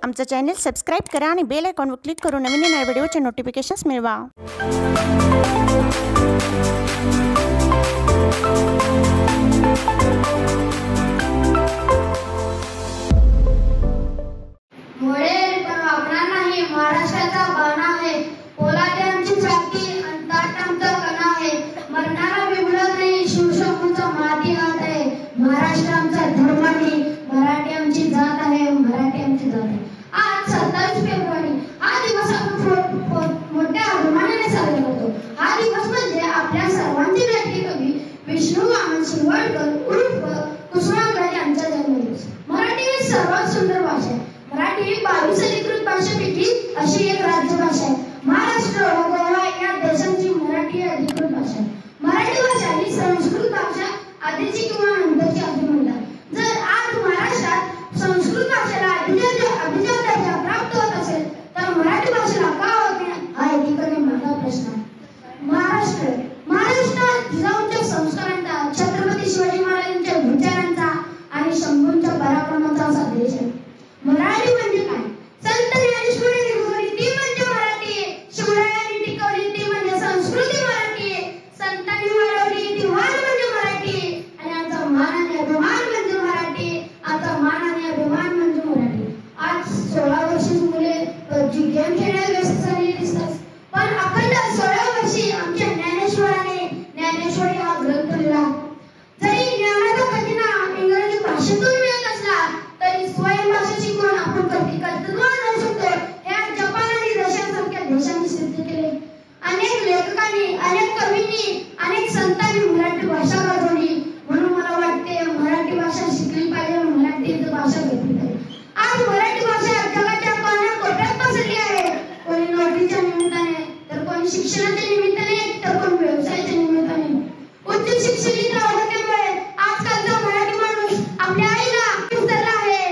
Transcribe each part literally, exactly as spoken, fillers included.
आमचं channel subscribe करा आणि बेल आयकॉनवर क्लिक करून नवीन नवीन व्हिडिओचे नोटिफिकेशन्स मिळवा। महाराष्ट्राचा बाणा आहे, पोलादे आमची छाती आणि ताट आमचा कणा आहे, मरणारा बिबळत नाही, शिवशंभूचा माती हात आहे, महाराष्ट्र आमचा धर्म आहे, मराठी आमची जात आहे, मराठी आमची जात आहे। आज सत्तावीस फेब्रुवारी हा दिवस आपण मोठ्या अभिमानाने साजरा करतो। हा दिवस म्हणजे आपल्या सर्वांचे लाडके कवी विष्णू वामन शिरवाडकर उर्फ कुसुमाग्रज यांचा जन्मदिवस। मराठी ही सर्वात सुंदर भाषा आहे। मराठी ही बावीस अधिकृत भाषापैकी अशी एक राज्यभाषा आहे। महाराष्ट्र व गोवा या देशांची मराठी अधिकृत भाषा आहे। मराठी भाषा ही संस्कृत भाषा आधीची किंवा नंतरची असे म्हणतात। जर आज महाराष्ट्रात संस्कृत भाषेला अभिजात दर्जा प्राप्त होत असेल तर मराठी भाषेला का होत नाही हा एकीकडे माझा प्रश्न आहे। महाराष्ट्र महाराष्ट्रात जिजाऊंच्या संस्कारांचा, छत्रपती शिवाजी महाराजांच्या विचारांचा आणि शंभूंच्या पराक्रमाचा असा देश आहे। मराठी म्हणजे काय? संत ज्ञानेश्वरांनी लिहिली ती म्हणजे मराठी, शिवरायांनी टिकवली ती म्हणजे संस्कृती मराठी, संतांनी वाढवली ती वाण म्हणजे मराठी आणि आमचा मान आणि अभिमान म्हणजे मराठी, आमचा मान आणि अभिमान म्हणजे मराठी। आज सोळा वर्षाची मुले जी गेम खेळण्यात व्यस्त झालेली दिसतात, पण अखंड सोळा वर्षी आमच्या ज्ञानेश्वराने ज्ञानेश्वरी हा ग्रंथ लिहिला। जरी ज्ञानाचा खजिना इंग्रजी भाषेतून मिळत असला तरी स्वयं भाषा शिकून आपण कधी कर्तृत्वान होऊ शकतो हे जपान आणि रशियासारख्या देशांनी सिद्ध केले। अनेक लेखकांनी, अनेक कवींनी, अनेक संतांनी मराठी भाषा गाजवली, म्हणून मला वाटते मराठी भाषा शिकली पाहिजे, मराठी भाषा घेतली पाहिजे। आज मराठी भाषा जगाच्या कानाकोपऱ्यात पसरली आहे, कोणी नोकरीच्या निमित्ताने तर कोणी शिक्षणाच्या निमित्ताने तर कोणी व्यवसायाच्या निमित्ताने। उच्च शिक्षित असल्यामुळे आजकालचा मराठी माणूस आपल्या आईला उतरला आहे,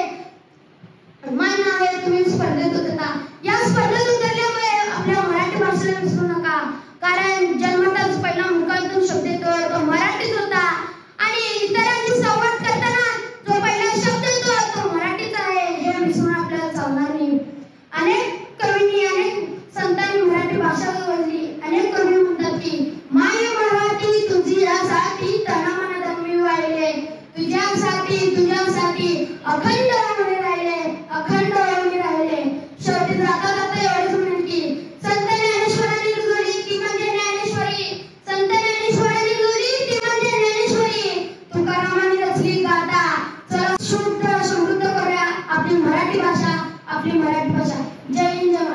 मान आहे तुम्ही स्पर्धेत उतरता। या स्पर्धेत उतरल्यामुळे आपल्या मराठी भाषेला विसरू नका, कारण जन्मताच पहिला मुखातून शब्द येतो तो मराठीच होता आणि इतरांशी संवाद करताना जो पहिला शब्द येतो तो मराठीच आहे हे विसरून आपल्याला चालणार नाही। अनेक कवींनी, अनेक संतांनी मराठी भाषा गाजवली। अनेक कवी म्हणतात की माय मराठी तुझी यासाठी तनामनात मी वाहिले, तुझ्यासाठी तुझ्यासाठी अखंड राहून राहिले, अखंड राहून राहिले। शेवटी जाता जाता एवढेच म्हणेन की संत ज्ञानेश्वरांनी लिहिली ती म्हणजे ज्ञानेश्वरी, संत ज्ञानेश्वरांनी लिहिली ती म्हणजे ज्ञानेश्वरी, तुकारामांनी रचली गाथा। चला शुद्ध समृद्ध करूया आपली मराठी भाषा, आपली मराठी भाषा। जय हिंद।